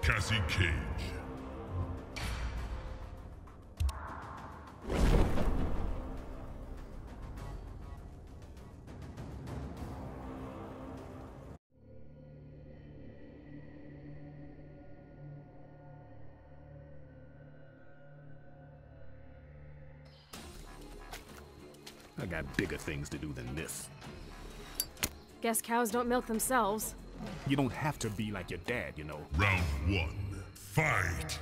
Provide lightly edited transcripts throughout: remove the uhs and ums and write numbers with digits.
Cassie Cage. I got bigger things to do than this. Guess cows don't milk themselves. You don't have to be like your dad, you know. Round 1. Fight!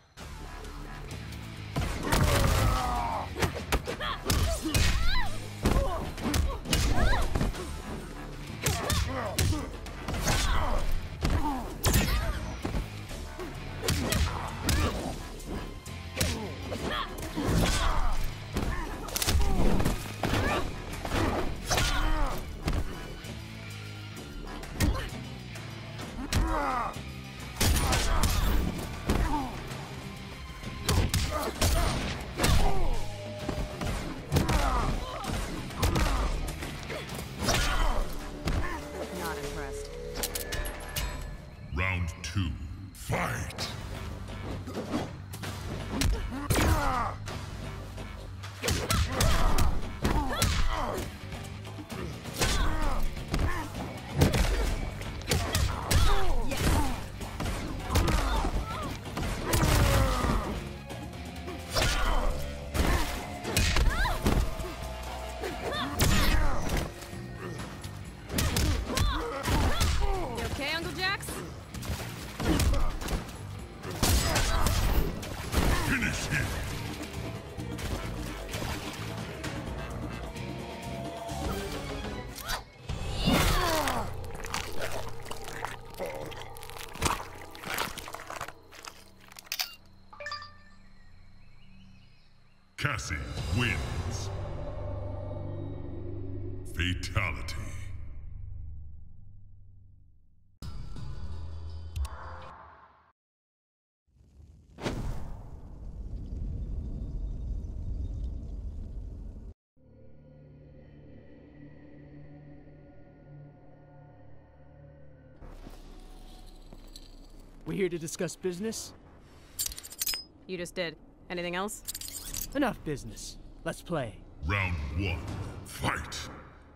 Not impressed. Round 2. Fight! You okay, Uncle Jax? Finish him! Cassie wins. Fatality. We're here to discuss business? You just did. Anything else? Enough business. Let's play. Round 1. Fight!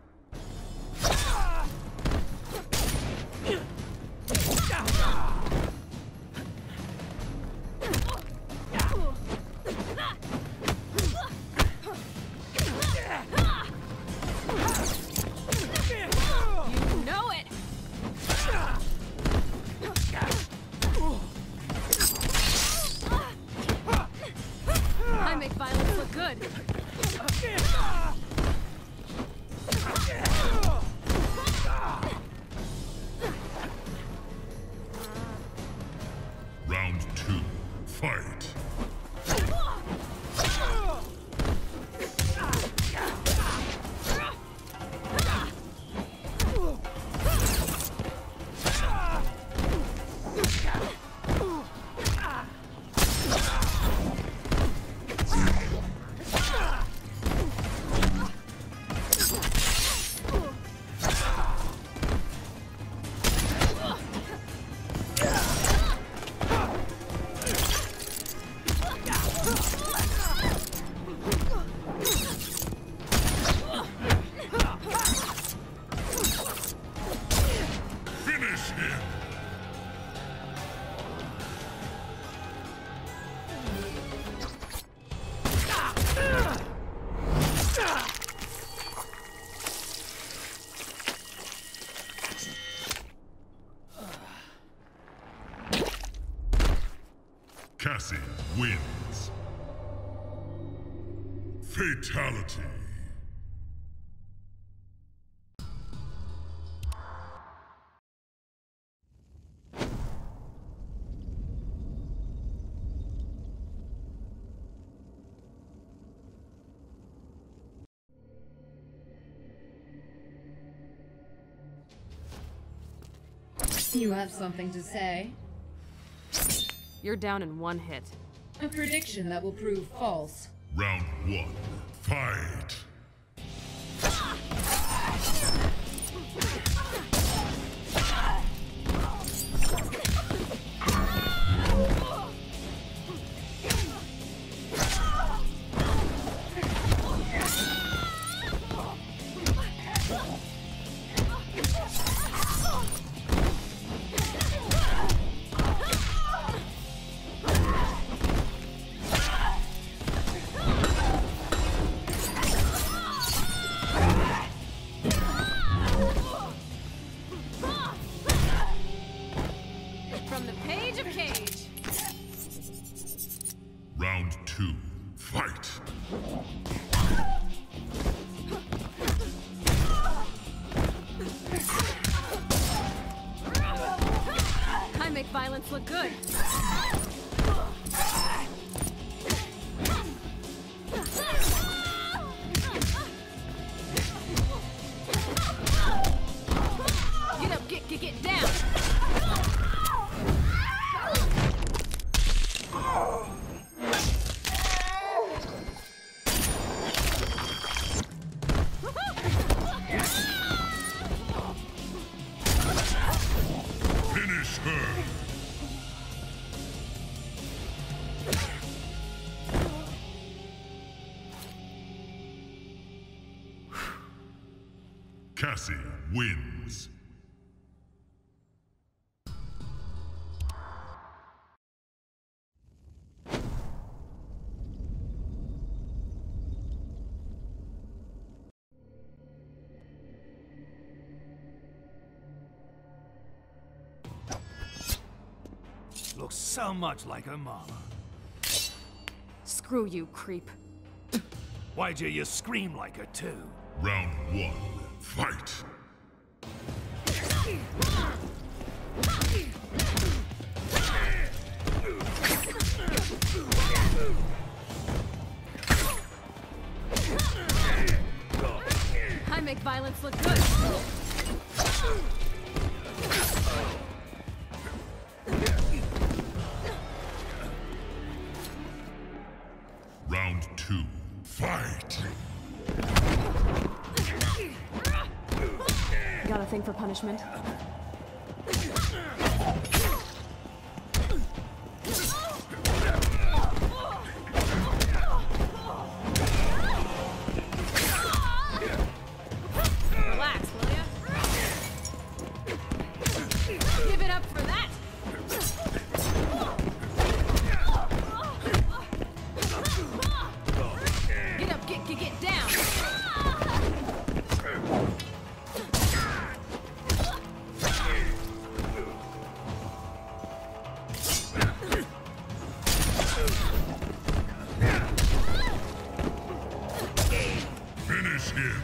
You know it! I make violence look good. Round 2. Fight! Finish him! Cassie wins. Fatality. You have something to say? You're down in one hit. A prediction that will prove false. Round 1. Fight! From the page of Cage. Round 2. Fight. I make violence look good. Get up, get down. Finish her. Cassie wins. Looks so much like her mama. Screw you, creep. Why'd you scream like her too? Round 1. Fight. I make violence look good. Round 2. Fight. Got a thing for punishment? Relax, will ya? Give it up for that! Get up, get down! Finish him.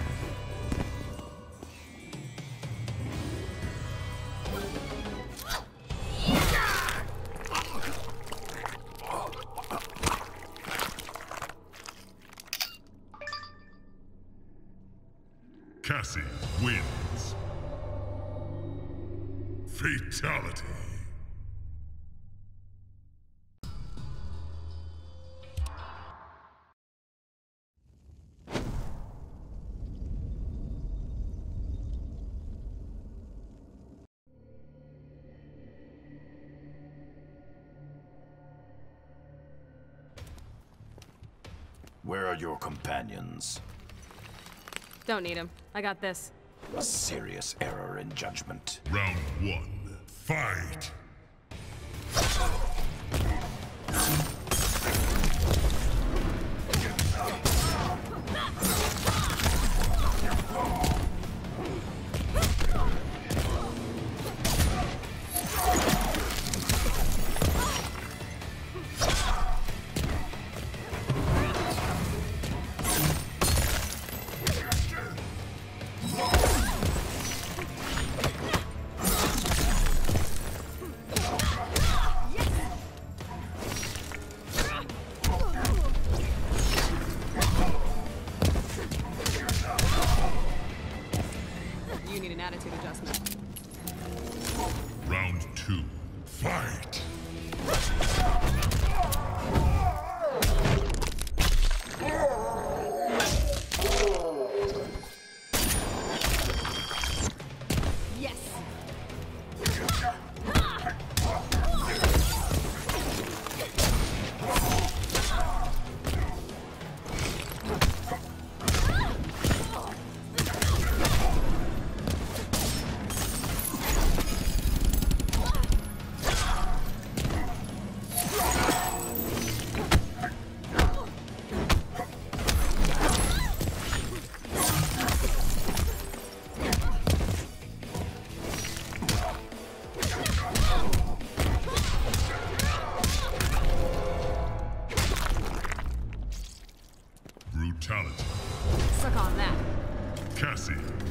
Cassie wins. Fatality. Where are your companions? Don't need him. I got this. A serious error in judgment. Round 1. Fight. You need an attitude adjustment. Round 2. Fight. Yes!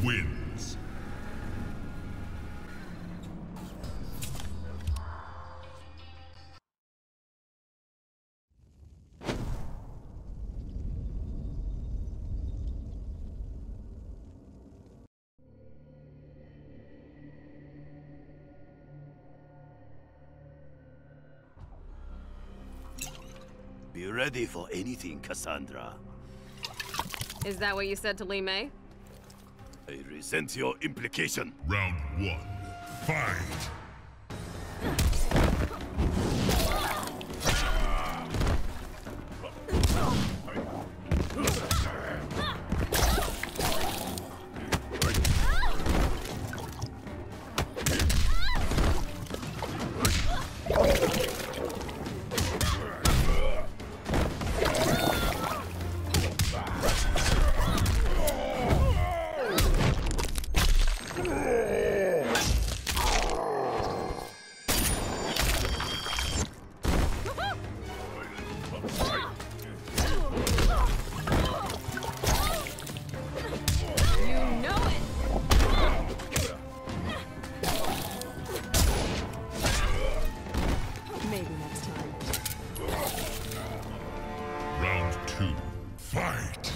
wins. Be ready for anything, Cassandra. Is that what you said to Li Mei? I resent your implication. Round 1. Fight! Round 2. Fight!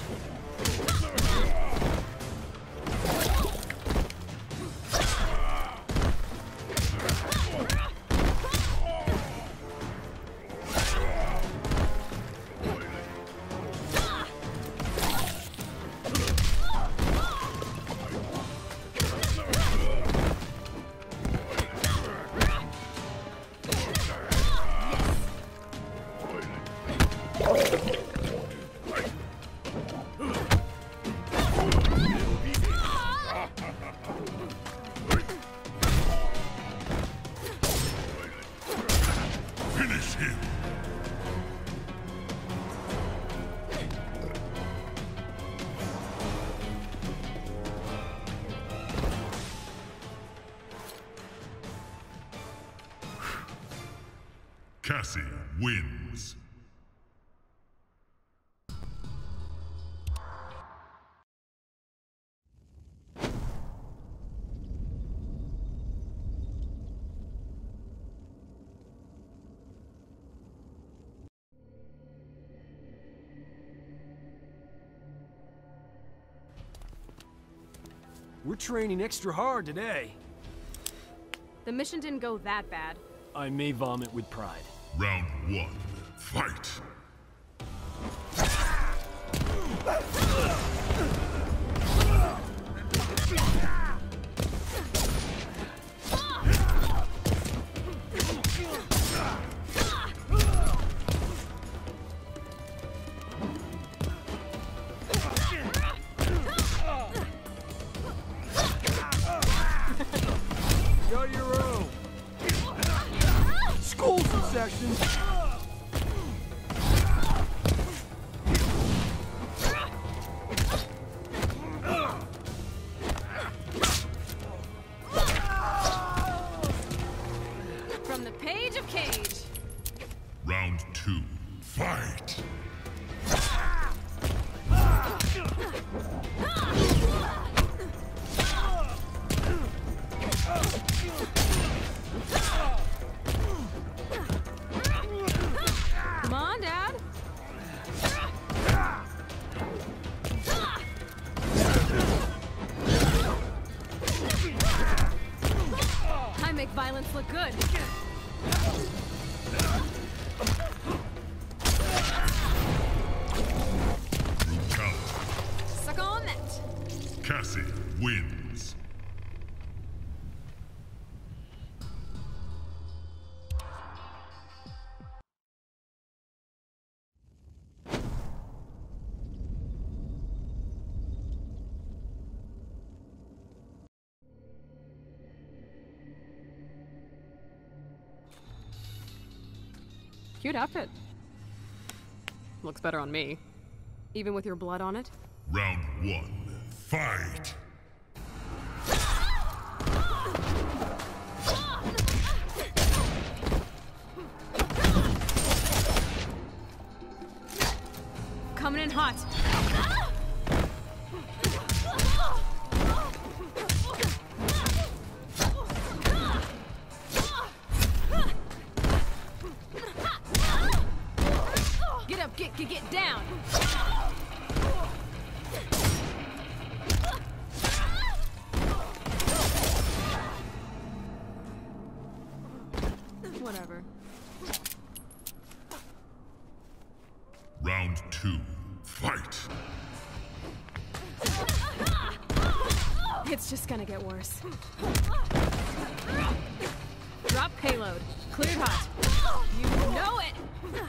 Finish him! Cassie wins. We're training extra hard today. The mission didn't go that bad. I may vomit with pride. Round 1. Fight! Got your own. School's in session. From the page of Cage. Round 2. Fight! Come on, Dad. I make violence look good. Brutality. Suck on that. Cassie wins. Cute outfit. Looks better on me. Even with your blood on it. Round 1. Fight! Coming in hot. It's just gonna get worse. Drop payload. Cleared hot. You know it!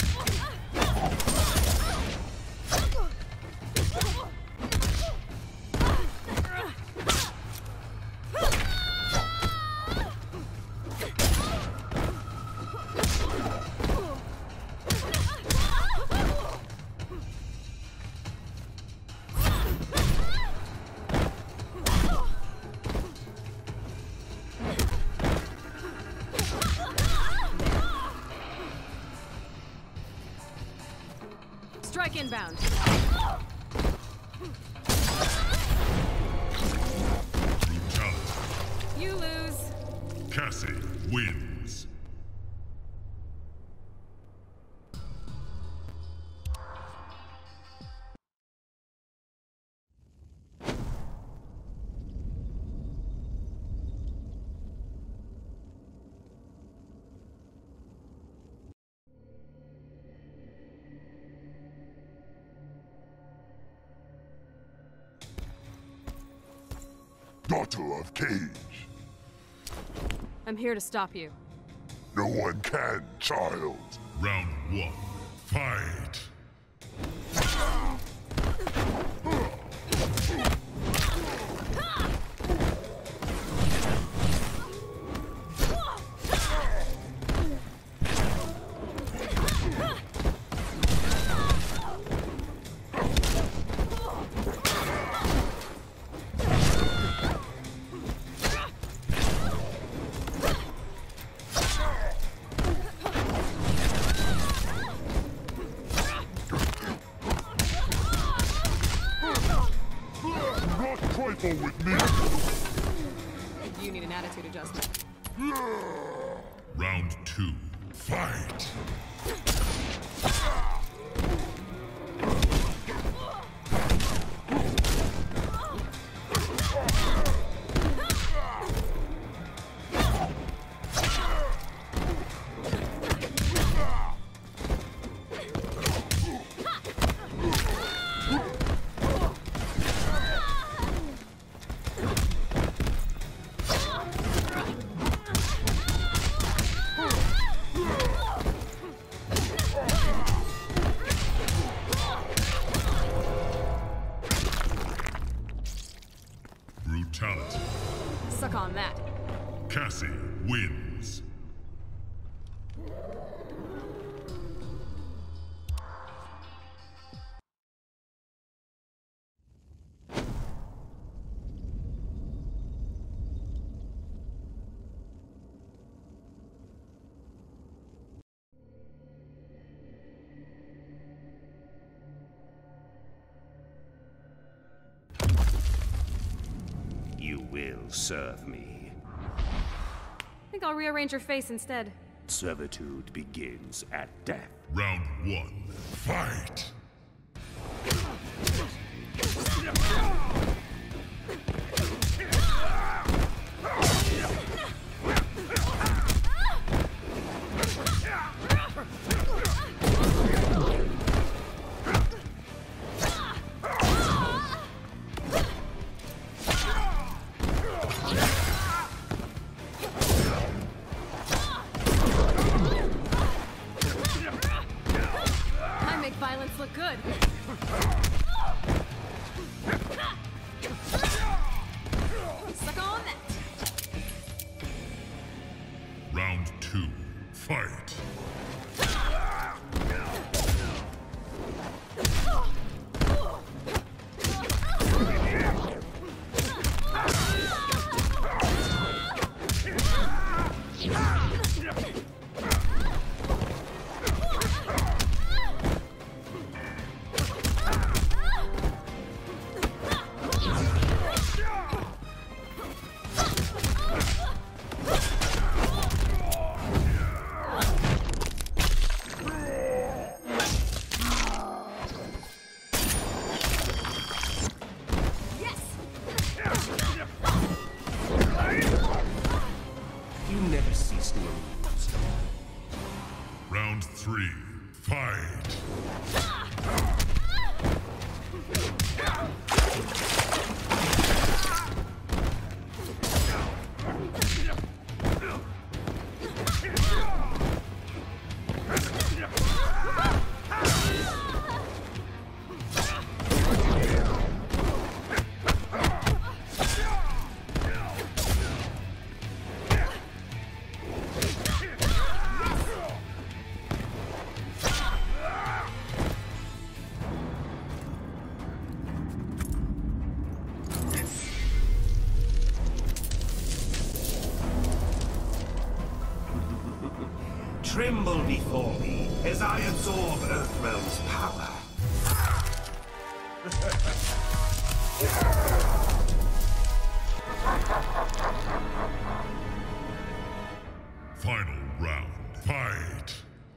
Strike inbound. Brutality. You lose. Cassie wins. Daughter of Cage. I'm here to stop you. No one can, child. Round 1. Fight. Trifle with me. You need an attitude adjustment. Round 2. Fight. Brutality. Suck on that. Cassie wins. You will serve me. I think I'll rearrange your face instead. Servitude begins at death. Round 1. Fight. I make violence look good. Suck on that. Round 2. Fight. You never cease to amuse. Round 3. Fight. Tremble before me as I absorb Earthrealm's power. Final round. Fight!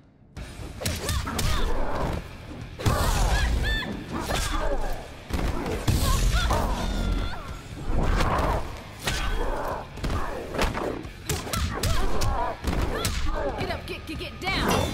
Get up, get down!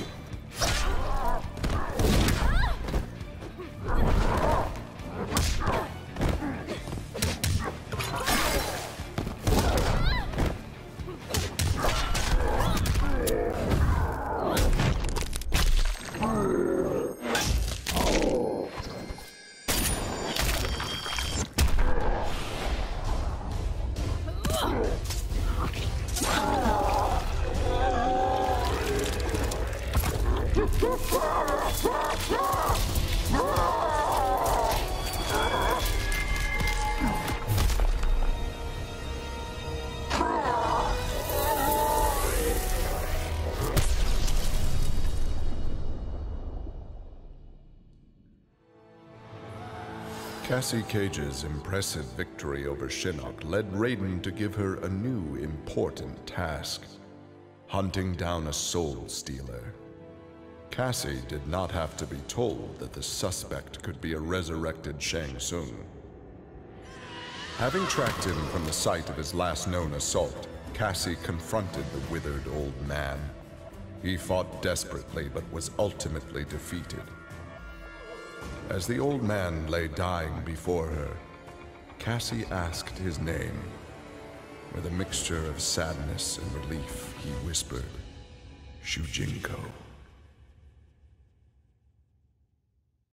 Cassie Cage's impressive victory over Shinnok led Raiden to give her a new important task: hunting down a soul stealer. Cassie did not have to be told that the suspect could be a resurrected Shang Tsung. Having tracked him from the site of his last known assault, Cassie confronted the withered old man. He fought desperately but was ultimately defeated. As the old man lay dying before her, Cassie asked his name. With a mixture of sadness and relief, he whispered, "Shujinko."